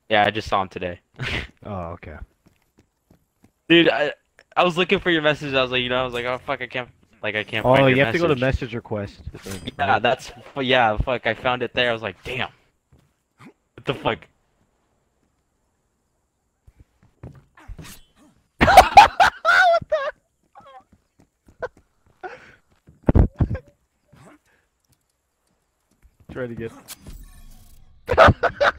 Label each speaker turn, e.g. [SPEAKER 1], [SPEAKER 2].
[SPEAKER 1] Yeah, I just saw him today.
[SPEAKER 2] Oh, okay.
[SPEAKER 1] Dude, I was looking for your message. I was like, I was like, oh fuck, I can't
[SPEAKER 2] Oh,
[SPEAKER 1] find your
[SPEAKER 2] you have to go to
[SPEAKER 1] message.
[SPEAKER 2] message request,
[SPEAKER 1] Yeah,
[SPEAKER 2] right?
[SPEAKER 1] yeah, fuck, I found it there. I was like, damn, what the fuck?
[SPEAKER 2] Try to get.